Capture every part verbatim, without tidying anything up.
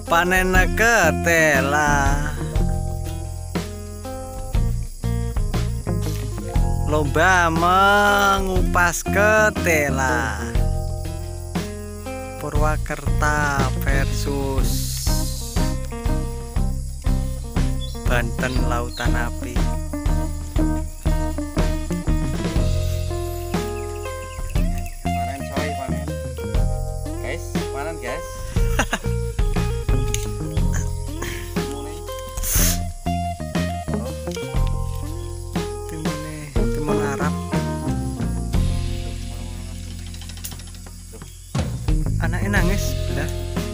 panen ketela, lomba mengupas ketela, Purwakerta versus Banten Lautan Api. Panen coy, panen guys, panen guys. Timune timun Arab. Anaknya nangis lah.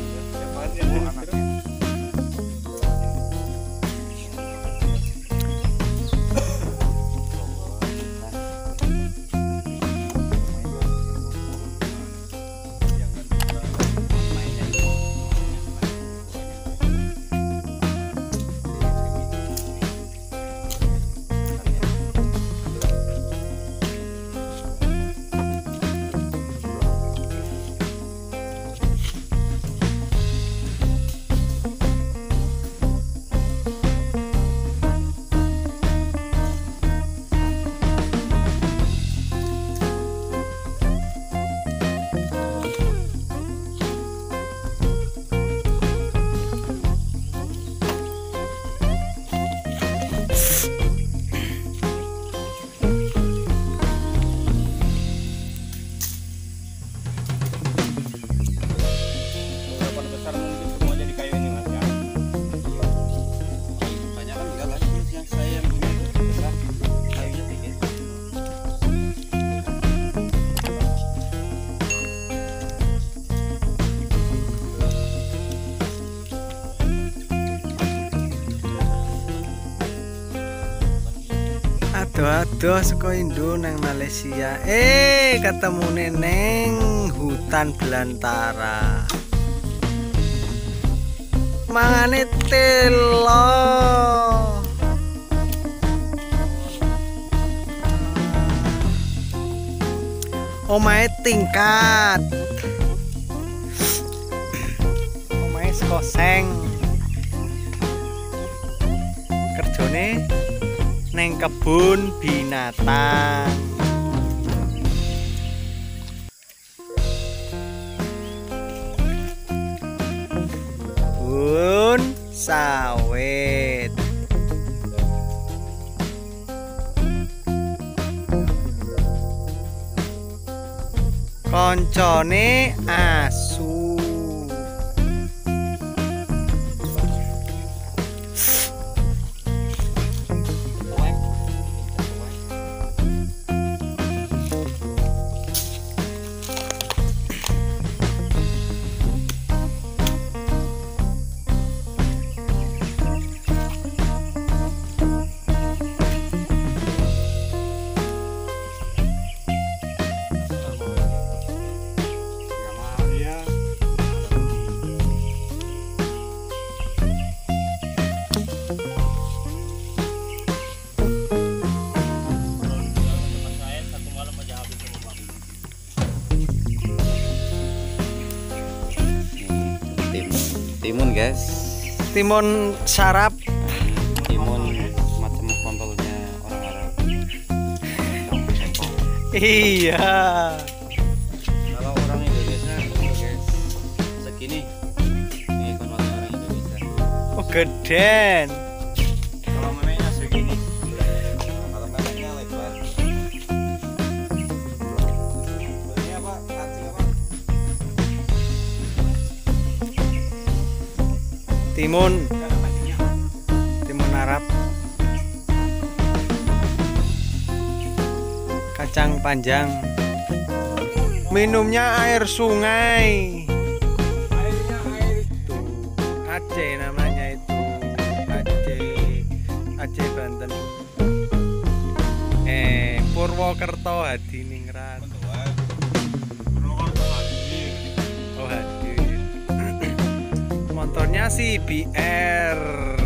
Aduh-aduh saka Indo nang Malaysia. Eh ketemu neng hutan belantara. Mangane telo. Omahe tingkat. Omahe sekoseng. Kerjone neng kebun binatang. Kebun sawit. Koncone asu. Timun guys, Timun sarap. timun macam kontolnya orang Arab. Iya. Kalau orang Indonesia guys, segini. Ini kontolnya orang Indonesia. Oh geden. Kalau memangnya segini. Kalau memangnya lebar. Ini apa? Kancing apa? Timun. Timun Arab. Kacang panjang. Minumnya air sungai. Airnya air Itu Aceh namanya itu. Aceh. Aceh Banten. Eh Purwokerto Hadiningrat. Oh hadir. Motornya sih B R